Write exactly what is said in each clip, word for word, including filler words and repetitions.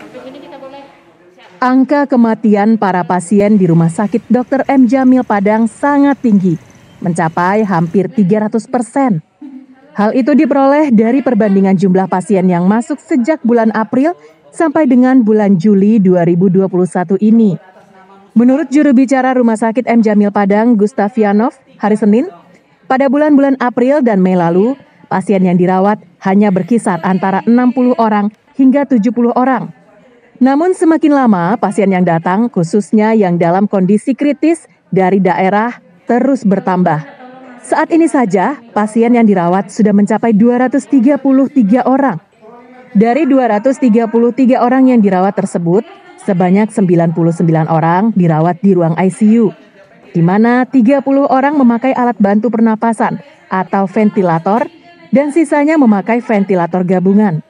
Angka kematian para pasien di Rumah Sakit dokter M. Jamil Padang sangat tinggi, mencapai hampir tiga ratus persen. Hal itu diperoleh dari perbandingan jumlah pasien yang masuk sejak bulan April sampai dengan bulan Juli dua ribu dua puluh satu ini. Menurut juru bicara Rumah Sakit M. Jamil Padang, Gustavianov, hari Senin, pada bulan-bulan April dan Mei lalu, pasien yang dirawat hanya berkisar antara enam puluh orang hingga tujuh puluh orang. Namun semakin lama, pasien yang datang, khususnya yang dalam kondisi kritis dari daerah, terus bertambah. Saat ini saja, pasien yang dirawat sudah mencapai dua ratus tiga puluh tiga orang. Dari dua ratus tiga puluh tiga orang yang dirawat tersebut, sebanyak sembilan puluh sembilan orang dirawat di ruang I C U, di mana tiga puluh orang memakai alat bantu pernapasan atau ventilator, dan sisanya memakai ventilator gabungan.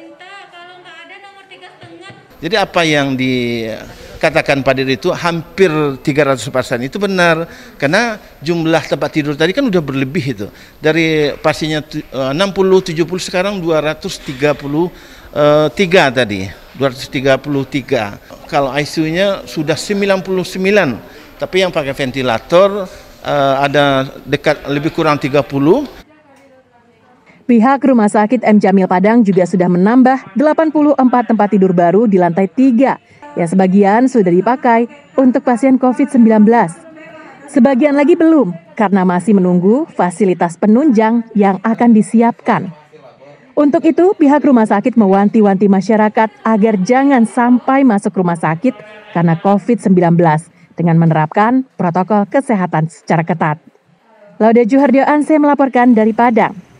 Jadi apa yang dikatakan Pak Dir itu hampir tiga ratus persen itu benar, karena jumlah tempat tidur tadi kan udah berlebih itu. Dari pasiennya enam puluh tujuh puluh sekarang dua ratus tiga puluh tiga tadi, dua ratus tiga puluh tiga. Kalau I C U-nya sudah sembilan puluh sembilan, tapi yang pakai ventilator ada dekat lebih kurang tiga puluh. Pihak Rumah Sakit M. Jamil Padang juga sudah menambah delapan puluh empat tempat tidur baru di lantai tiga, yang sebagian sudah dipakai untuk pasien covid sembilan belas. Sebagian lagi belum, karena masih menunggu fasilitas penunjang yang akan disiapkan. Untuk itu, pihak rumah sakit mewanti-wanti masyarakat agar jangan sampai masuk rumah sakit karena covid sembilan belas dengan menerapkan protokol kesehatan secara ketat. Laude Juhardyo Anse melaporkan dari Padang.